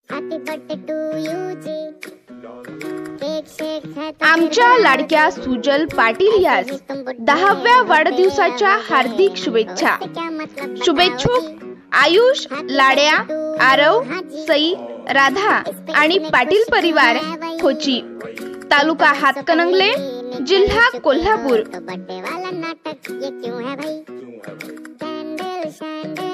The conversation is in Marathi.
आमच्या लाडक्या सुजल पाटील यास 10व्या वाढदिवसाच्या हार्दिक शुभेच्छा। शुभेच्छुक आयुष, लाड्या, आरव, सई, राधा आणि पाटील परिवार, खोची, तालुका हातकणंगले, जिल्हा कोल्हापूर।